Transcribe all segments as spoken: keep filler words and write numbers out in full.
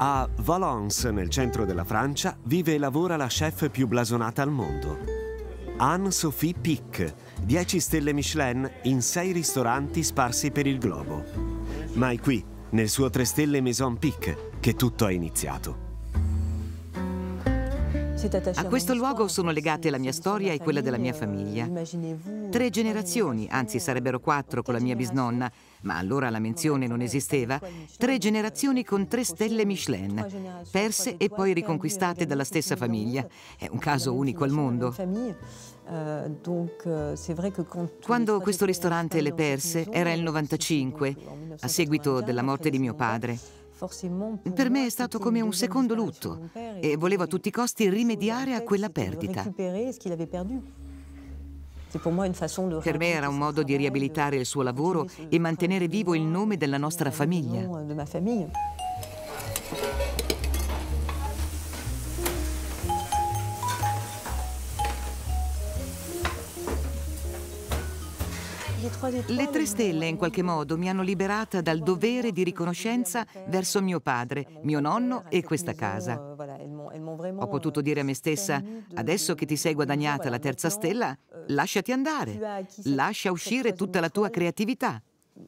A Valence, nel centro della Francia, vive e lavora la chef più blasonata al mondo. Anne-Sophie Pic, dieci stelle Michelin in sei ristoranti sparsi per il globo. Ma è qui, nel suo tre stelle Maison Pic, che tutto è iniziato. A questo luogo sono legate la mia storia e quella della mia famiglia. Tre generazioni, anzi sarebbero quattro con la mia bisnonna, ma allora la menzione non esisteva. Tre generazioni con tre stelle Michelin, perse e poi riconquistate dalla stessa famiglia. È un caso unico al mondo. Quando questo ristorante le perse era il novantacinque, a seguito della morte di mio padre. Per me è stato come un secondo lutto e volevo a tutti i costi rimediare a quella perdita. Per me era un modo di riabilitare il suo lavoro e mantenere vivo il nome della nostra famiglia. Le tre stelle in qualche modo mi hanno liberata dal dovere di riconoscenza verso mio padre, mio nonno e questa casa. Ho potuto dire a me stessa: adesso che ti sei guadagnata la terza stella, lasciati andare, lascia uscire tutta la tua creatività.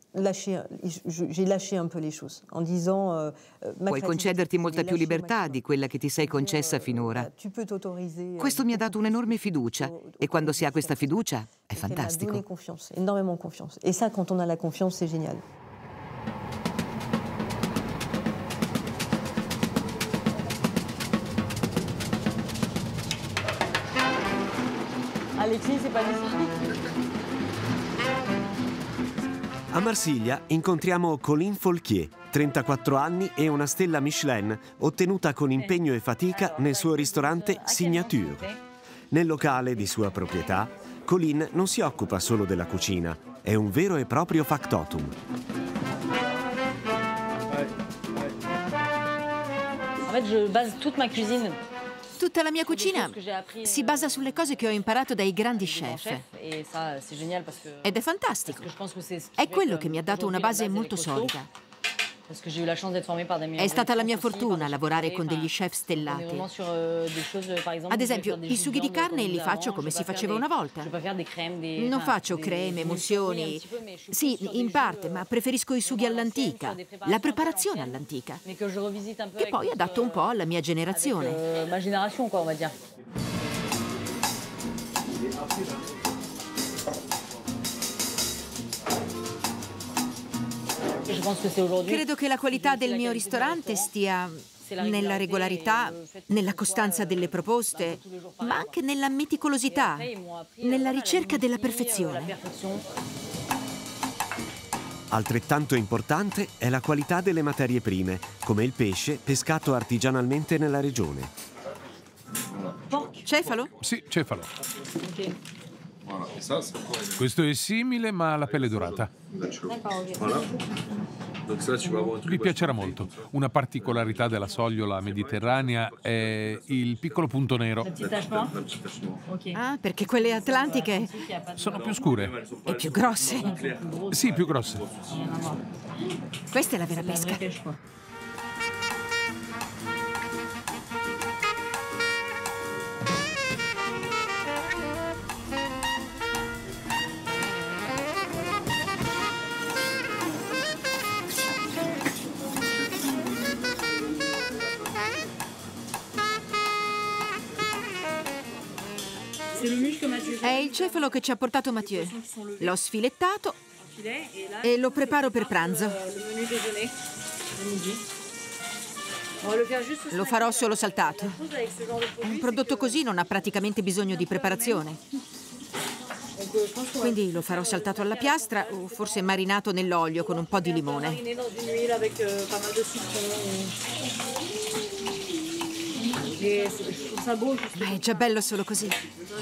Puoi concederti molta più libertà di quella che ti sei concessa finora. Questo mi ha dato un'enorme fiducia e quando si ha questa fiducia è fantastico. E ça, quand on a la confiance, c'est génial. Alexis, c'est pas ici. A Marsiglia incontriamo Colline Folquier, trentaquattro anni e una stella Michelin, ottenuta con impegno e fatica nel suo ristorante Signature. Nel locale di sua proprietà, Colline non si occupa solo della cucina, è un vero e proprio factotum. En fait, je base toute ma cuisine. Tutta la mia cucina si basa sulle cose che ho imparato dai grandi chef. Ed è fantastico. È quello che mi ha dato una base molto solida. È stata la mia fortuna lavorare con degli chef stellati. Ad esempio, i sughi di carne li faccio come si faceva una volta. Non faccio creme, emulsioni. Sì, in parte, ma preferisco i sughi all'antica, la preparazione all'antica, che poi adatto un po' alla mia generazione. Credo che la qualità del mio ristorante stia nella regolarità, nella costanza delle proposte, ma anche nella meticolosità, nella ricerca della perfezione. Altrettanto importante è la qualità delle materie prime, come il pesce pescato artigianalmente nella regione. Cefalo? Sì, cefalo. Questo è simile, ma ha la pelle dorata. Vi piacerà molto. Una particolarità della sogliola mediterranea è il piccolo punto nero. Ah, perché quelle atlantiche sono più scure. E più grosse. Sì, più grosse. Questa è la vera pesca. È il cefalo che ci ha portato Mathieu. L'ho sfilettato e lo preparo per pranzo. Lo farò solo saltato. Un prodotto così non ha praticamente bisogno di preparazione. Quindi lo farò saltato alla piastra o forse marinato nell'olio con un po' di limone. Ma è già bello solo così.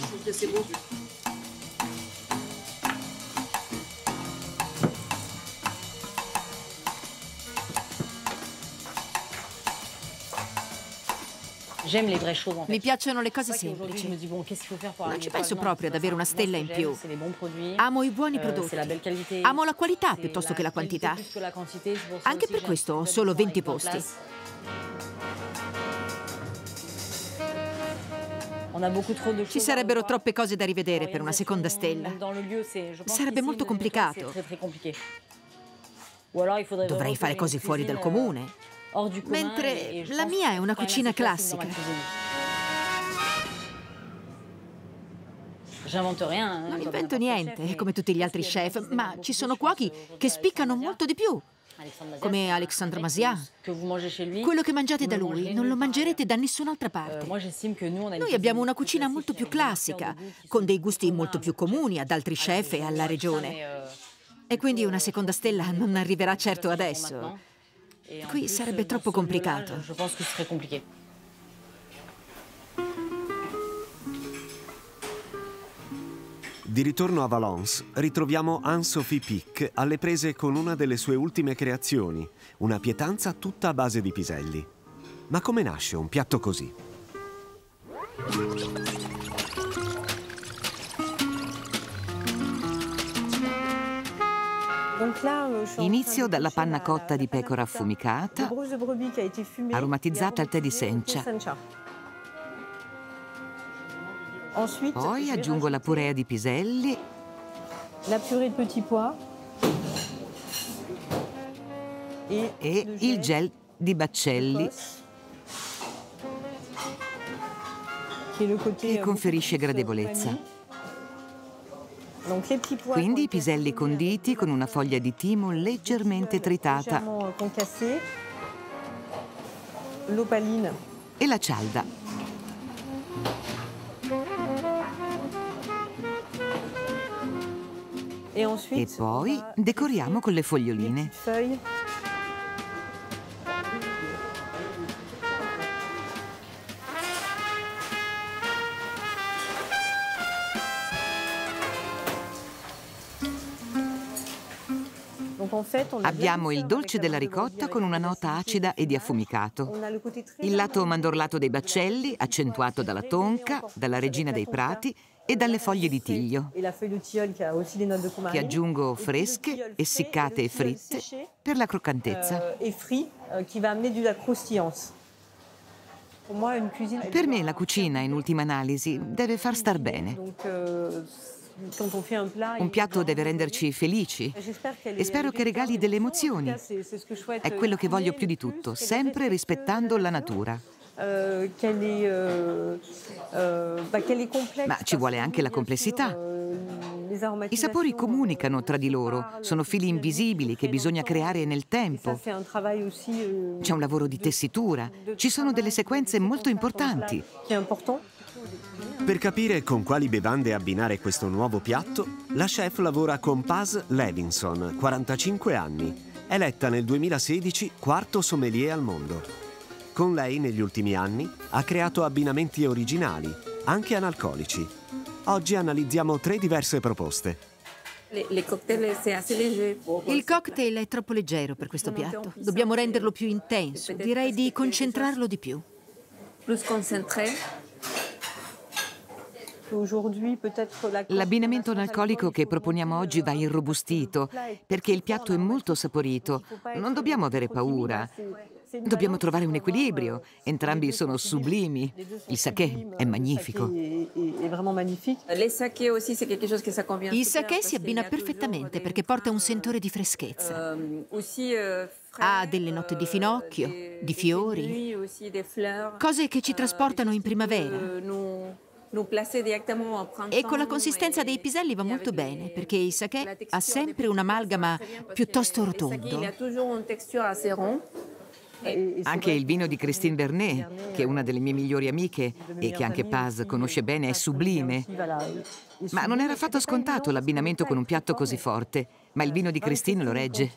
Mi piacciono le cose semplici. Non ci penso proprio ad avere una stella in più. Amo i buoni prodotti. Amo la qualità piuttosto che la quantità. Anche per questo ho solo venti posti. Ci sarebbero troppe cose da rivedere per una seconda stella. Sarebbe molto complicato. Dovrei fare cose fuori dal comune. Mentre la mia è una cucina classica. Non invento niente, come tutti gli altri chef, ma ci sono cuochi che spiccano molto di più. Come Alexandre Masia. Quello che mangiate da lui non lo mangerete da nessun'altra parte. Noi abbiamo una cucina molto più classica, con dei gusti molto più comuni ad altri chef e alla regione. E quindi una seconda stella non arriverà certo adesso. Qui sarebbe troppo complicato. Di ritorno a Valence, ritroviamo Anne-Sophie Pic alle prese con una delle sue ultime creazioni, una pietanza tutta a base di piselli. Ma come nasce un piatto così? Inizio dalla panna cotta di pecora affumicata, aromatizzata al tè di sencha. Poi aggiungo la purea di piselli, la purée de petits pois e il gel di baccelli che conferisce gradevolezza. Quindi i piselli conditi con una foglia di timo leggermente tritata e la cialda. E poi decoriamo con le foglioline. Abbiamo il dolce della ricotta con una nota acida e di affumicato. Il lato mandorlato dei baccelli, accentuato dalla tonca, dalla regina dei prati e dalle foglie di tiglio, che aggiungo fresche, essiccate e fritte per la croccantezza. Per me la cucina, in ultima analisi, deve far star bene. Un piatto deve renderci felici e spero che regali delle emozioni. È quello che voglio più di tutto, sempre rispettando la natura. Ma ci vuole anche la complessità. I sapori comunicano tra di loro, sono fili invisibili che bisogna creare nel tempo. C'è un lavoro di tessitura, ci sono delle sequenze molto importanti. Per capire con quali bevande abbinare questo nuovo piatto, la chef lavora con Paz Levinson, quarantacinque anni, eletta nel duemilasedici quarto sommelier al mondo. Con lei, negli ultimi anni, ha creato abbinamenti originali, anche analcolici. Oggi analizziamo tre diverse proposte. Il cocktail è troppo leggero per questo piatto. Dobbiamo renderlo più intenso. Direi di concentrarlo di più. L'abbinamento analcolico che proponiamo oggi va irrobustito, perché il piatto è molto saporito. Non dobbiamo avere paura. Dobbiamo trovare un equilibrio. Entrambi sono sublimi. Il saké è magnifico. Il saké si abbina perfettamente perché porta un sentore di freschezza. Ha delle note di finocchio, di fiori, cose che ci trasportano in primavera. E con la consistenza dei piselli va molto bene, perché il saké ha sempre un amalgama piuttosto rotondo. Anche il vino di Christine Vernet, che è una delle mie migliori amiche e che anche Paz conosce bene, è sublime. Ma non era affatto scontato l'abbinamento con un piatto così forte, ma il vino di Christine lo regge.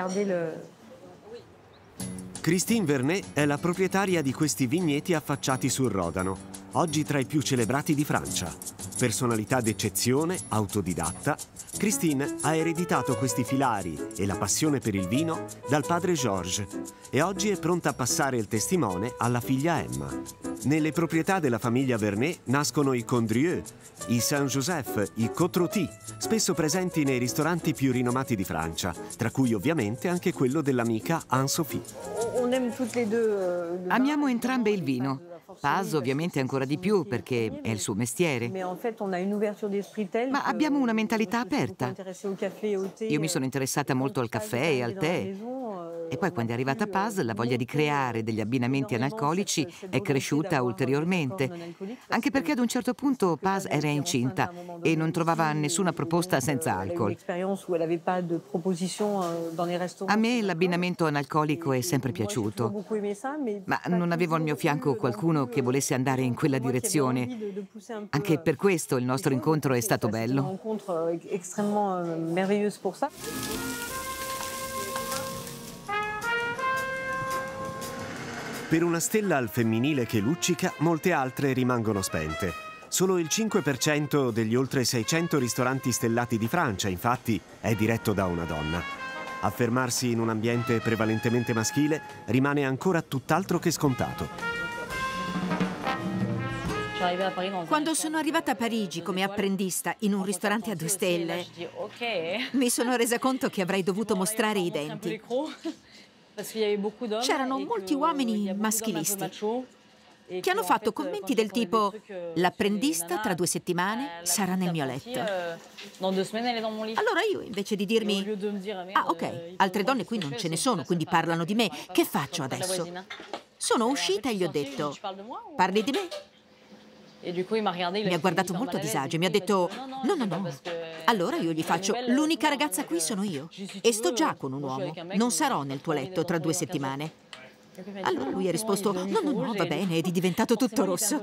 Christine Vernet è la proprietaria di questi vigneti affacciati sul Rodano, oggi tra i più celebrati di Francia. Personalità d'eccezione, autodidatta, Christine ha ereditato questi filari e la passione per il vino dal padre Georges e oggi è pronta a passare il testimone alla figlia Emma. Nelle proprietà della famiglia Vernet nascono i Condrieu, i Saint-Joseph, i Côte-Rôtie, spesso presenti nei ristoranti più rinomati di Francia, tra cui ovviamente anche quello dell'amica Anne-Sophie. Amiamo entrambe il vino. Paz ovviamente ancora di più perché è il suo mestiere. Ma abbiamo una mentalità aperta. Io mi sono interessata molto al caffè e al tè. E poi quando è arrivata Paz, la voglia di creare degli abbinamenti analcolici è cresciuta ulteriormente. Anche perché ad un certo punto Paz era incinta e non trovava nessuna proposta senza alcol. A me l'abbinamento analcolico è sempre piaciuto, ma non avevo al mio fianco qualcuno che volesse andare in quella direzione. Anche per questo il nostro incontro è stato bello. Per una stella al femminile che luccica, molte altre rimangono spente. Solo il cinque per cento degli oltre seicento ristoranti stellati di Francia, infatti, è diretto da una donna. Affermarsi in un ambiente prevalentemente maschile rimane ancora tutt'altro che scontato. Quando sono arrivata a Parigi come apprendista in un ristorante a due stelle, mi sono resa conto che avrei dovuto mostrare i denti. C'erano molti uomini maschilisti che hanno fatto commenti del tipo: l'apprendista tra due settimane sarà nel mio letto. Allora io, invece di dirmi: ah, ok, altre donne qui non ce ne sono, quindi parlano di me, che faccio adesso? Sono uscita e gli ho detto: parli di me? Mi ha guardato molto a disagio e mi ha detto: no, no, no. Allora io gli faccio: l'unica ragazza qui sono io e sto già con un uomo. Non sarò nel tuo letto tra due settimane. Allora lui ha risposto: no, no, no, va bene, ed è diventato tutto rosso.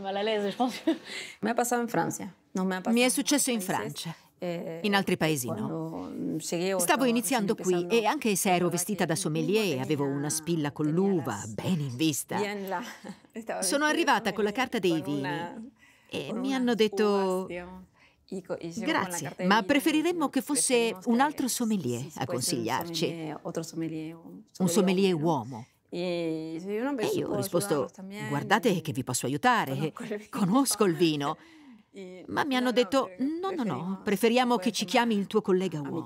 Mi è successo in Francia. In altri paesi no. Stavo iniziando qui e anche se ero vestita da sommelier, avevo una spilla con l'uva, bene in vista. Sono arrivata con la carta dei vini e mi hanno detto: grazie, ma preferiremmo che fosse un altro sommelier a consigliarci. Un sommelier uomo. E io ho risposto: guardate che vi posso aiutare, conosco il vino. Ma mi hanno detto: no, no, no, preferiamo che ci chiami il tuo collega uomo.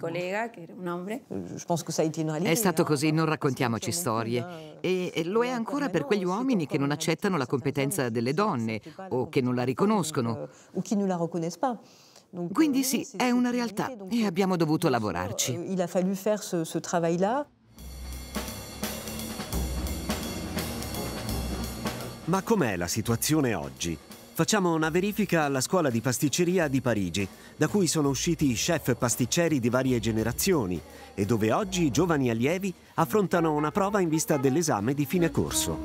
È stato così, non raccontiamoci storie. E, e lo è ancora per quegli uomini che non accettano la competenza delle donne o che non la riconoscono. Quindi sì, è una realtà e abbiamo dovuto lavorarci. Ma com'è la situazione oggi? Facciamo una verifica alla scuola di pasticceria di Parigi, da cui sono usciti chef pasticceri di varie generazioni e dove oggi i giovani allievi affrontano una prova in vista dell'esame di fine corso.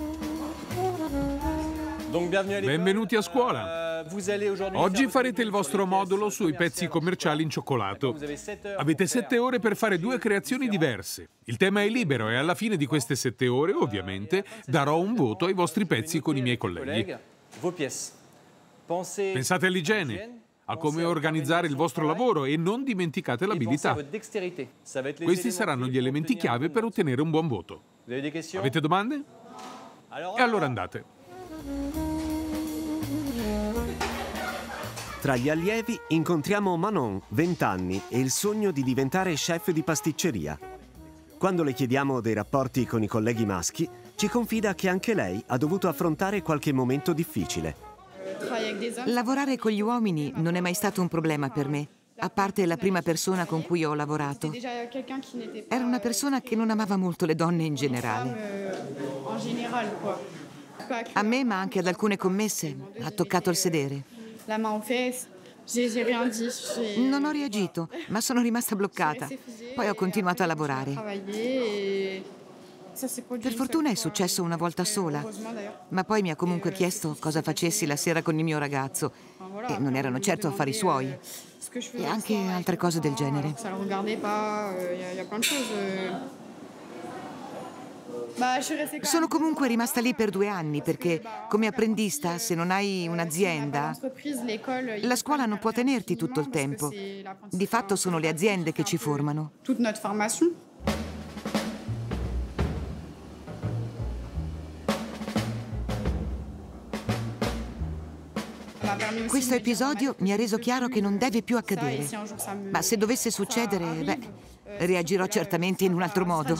Benvenuti a scuola. Oggi farete il vostro modulo sui pezzi commerciali in cioccolato. Avete sette ore per fare due creazioni diverse. Il tema è libero e alla fine di queste sette ore, ovviamente, darò un voto ai vostri pezzi con i miei colleghi. Pensate all'igiene, a come organizzare il vostro lavoro e non dimenticate l'abilità. Questi saranno gli elementi chiave per ottenere un buon voto. Avete domande? E allora andate. Tra gli allievi incontriamo Manon, venti anni, e il sogno di diventare chef di pasticceria. Quando le chiediamo dei rapporti con i colleghi maschi, ci confida che anche lei ha dovuto affrontare qualche momento difficile. Lavorare con gli uomini non è mai stato un problema per me, a parte la prima persona con cui ho lavorato. Era una persona che non amava molto le donne in generale. A me, ma anche ad alcune commesse, ha toccato il sedere. Non ho reagito, ma sono rimasta bloccata. Poi ho continuato a lavorare. Per fortuna è successo una volta sola, ma poi mi ha comunque chiesto cosa facessi la sera con il mio ragazzo e non erano certo affari suoi e anche altre cose del genere. Sono comunque rimasta lì per due anni perché come apprendista, se non hai un'azienda, la scuola non può tenerti tutto il tempo. Di fatto sono le aziende che ci formano. Questo episodio mi ha reso chiaro che non deve più accadere. Ma se dovesse succedere, beh, reagirò certamente in un altro modo.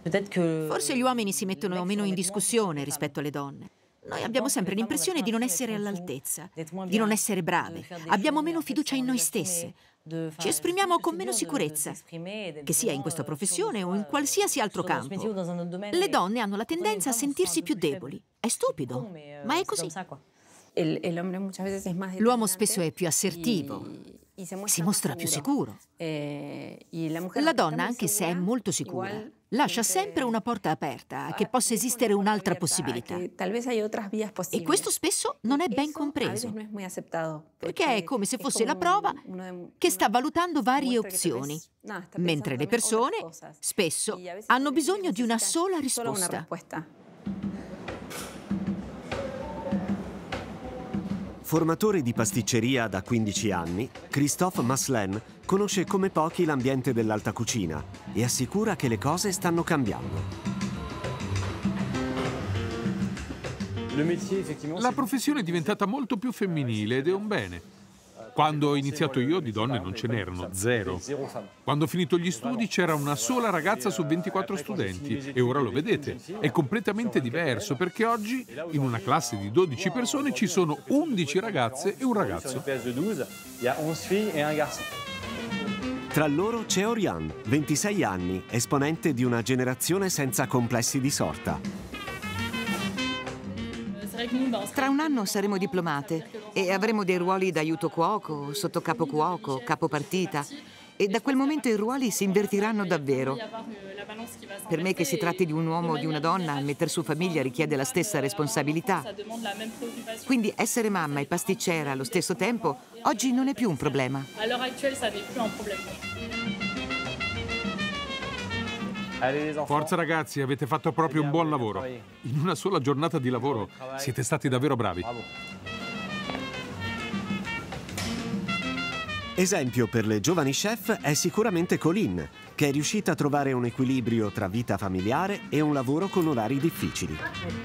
Forse gli uomini si mettono meno in discussione rispetto alle donne. Noi abbiamo sempre l'impressione di non essere all'altezza, di non essere brave. Abbiamo meno fiducia in noi stesse. Ci esprimiamo con meno sicurezza, che sia in questa professione o in qualsiasi altro campo. Le donne hanno la tendenza a sentirsi più deboli. È stupido, ma è così. L'uomo spesso è più assertivo, si mostra più sicuro. La donna, anche se è molto sicura, lascia sempre una porta aperta a che possa esistere un'altra possibilità. E questo spesso non è ben compreso, perché è come se fosse la prova che sta valutando varie opzioni, mentre le persone, spesso, hanno bisogno di una sola risposta. Formatore di pasticceria da quindici anni, Christophe Maslen conosce come pochi l'ambiente dell'alta cucina e assicura che le cose stanno cambiando. La professione è diventata molto più femminile ed è un bene. Quando ho iniziato io di donne non ce n'erano, zero. Quando ho finito gli studi c'era una sola ragazza su ventiquattro studenti e ora lo vedete, è completamente diverso perché oggi in una classe di dodici persone ci sono undici ragazze e un ragazzo. Tra loro c'è Oriane, ventisei anni, esponente di una generazione senza complessi di sorta. Tra un anno saremo diplomate e avremo dei ruoli da aiuto cuoco, sottocapo cuoco, capo partita. E da quel momento i ruoli si invertiranno davvero. Per me, che si tratti di un uomo o di una donna, mettere su famiglia richiede la stessa responsabilità. Quindi essere mamma e pasticcera allo stesso tempo oggi non è più un problema. Forza ragazzi, avete fatto proprio un buon lavoro. In una sola giornata di lavoro siete stati davvero bravi. Esempio per le giovani chef è sicuramente Colin, che è riuscita a trovare un equilibrio tra vita familiare e un lavoro con orari difficili.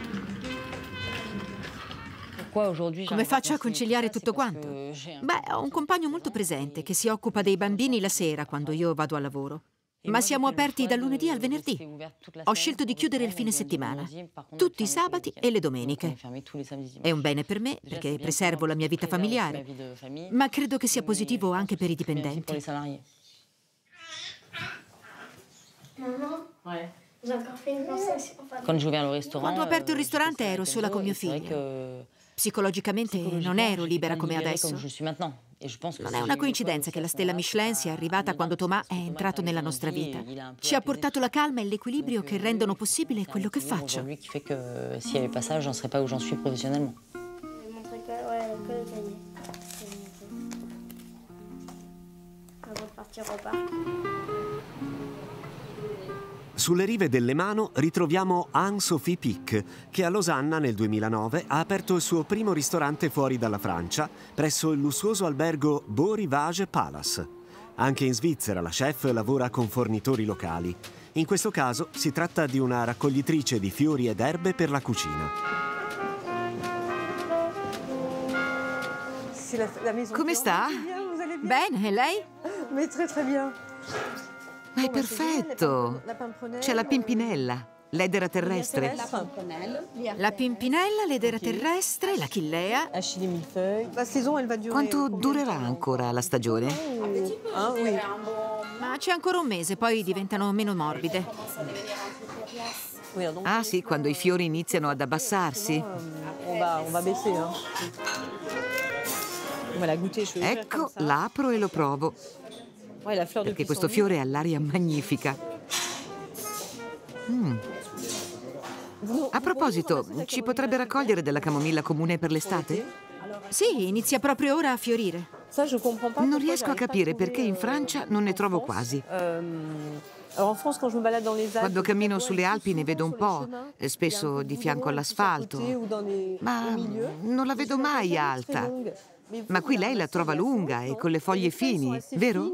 Come faccio a conciliare tutto quanto? Beh, ho un compagno molto presente che si occupa dei bambini la sera quando io vado al lavoro. Ma siamo aperti dal lunedì al venerdì. Ho scelto di chiudere il fine settimana, tutti i sabati e le domeniche. È un bene per me perché preservo la mia vita familiare, ma credo che sia positivo anche per i dipendenti. Quando ho aperto il ristorante ero sola con mio figlio. Psicologicamente non ero libera come adesso. Non è una coincidenza che la stella Michelin sia arrivata quando Thomas è entrato nella nostra vita. Ci ha portato la calma e l'equilibrio che rendono possibile quello che faccio. Sulle rive del Lemano ritroviamo Anne-Sophie Pic, che a Losanna nel duemilanove ha aperto il suo primo ristorante fuori dalla Francia, presso il lussuoso albergo Beau Rivage Palace. Anche in Svizzera la chef lavora con fornitori locali. In questo caso si tratta di una raccoglitrice di fiori ed erbe per la cucina. Come sta? Bene, e lei? Ma è perfetto! C'è la pimpinella, l'edera terrestre. La pimpinella, l'edera terrestre, l'achillea. Quanto durerà ancora la stagione? Ma c'è ancora un mese, poi diventano meno morbide. Ah sì, quando i fiori iniziano ad abbassarsi. Ecco, l'apro e lo provo. Perché questo fiore ha l'aria magnifica. Mm. A proposito, ci potrebbe raccogliere della camomilla comune per l'estate? Sì, inizia proprio ora a fiorire. Non riesco a capire perché in Francia non ne trovo quasi. Quando cammino sulle Alpi ne vedo un po', spesso di fianco all'asfalto, ma non la vedo mai alta. Ma qui lei la trova lunga e con le foglie fini, vero?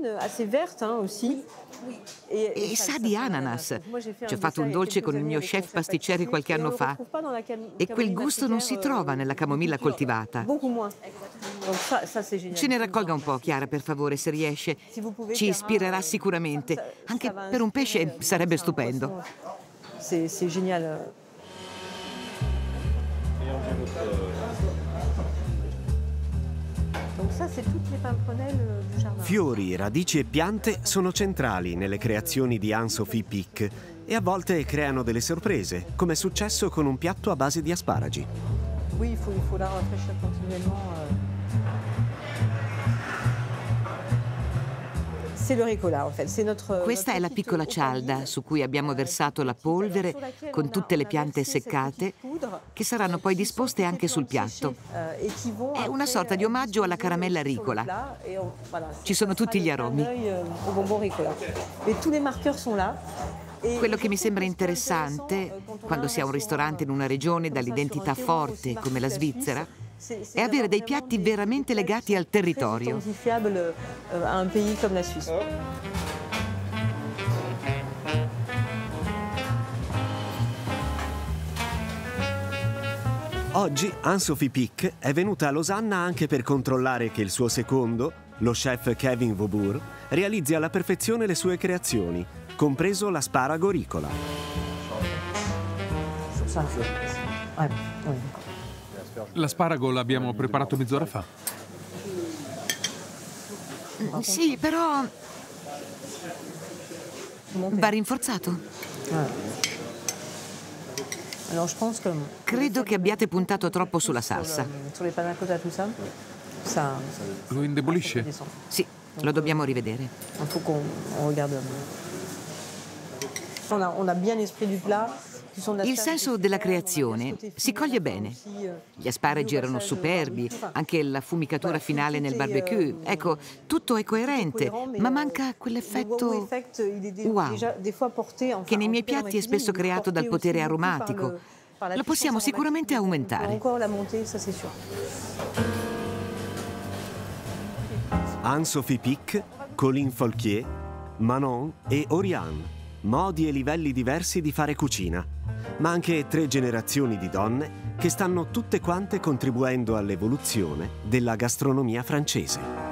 E sa di ananas. Ci ho fatto un dolce con il mio chef pasticcere qualche anno fa. E quel gusto non si trova nella camomilla coltivata. Ce ne raccolga un po', Chiara, per favore, se riesce. Ci ispirerà sicuramente. Anche per un pesce sarebbe stupendo. c'est génial. Fiori, radici e piante sono centrali nelle creazioni di Anne-Sophie Pic e a volte creano delle sorprese, come è successo con un piatto a base di asparagi. Oui, il faut, il faut la rafraîchir continuellement. Questa è la piccola cialda su cui abbiamo versato la polvere con tutte le piante seccate che saranno poi disposte anche sul piatto. È una sorta di omaggio alla caramella ricola. Ci sono tutti gli aromi. Quello che mi sembra interessante quando si ha un ristorante in una regione dall'identità forte come la Svizzera è avere dei piatti veramente legati al territorio. Oggi Anne-Sophie Pic è venuta a Losanna anche per controllare che il suo secondo, lo chef Kevin Vaubourg, realizzi alla perfezione le sue creazioni, compreso l'asparago ricola. L'asparago l'abbiamo preparato mezz'ora fa. Sì, però va rinforzato. Credo che abbiate puntato troppo sulla salsa. Lo indebolisce? Sì, lo dobbiamo rivedere. Il senso della creazione si coglie bene. Gli asparagi erano superbi, anche la fumicatura finale nel barbecue. Ecco, tutto è coerente, ma manca quell'effetto wow, che nei miei piatti è spesso creato dal potere aromatico. Lo possiamo sicuramente aumentare. Anne-Sophie Pic, Colin Folquier, Manon e Oriane. Modi e livelli diversi di fare cucina, ma anche tre generazioni di donne che stanno tutte quante contribuendo all'evoluzione della gastronomia francese.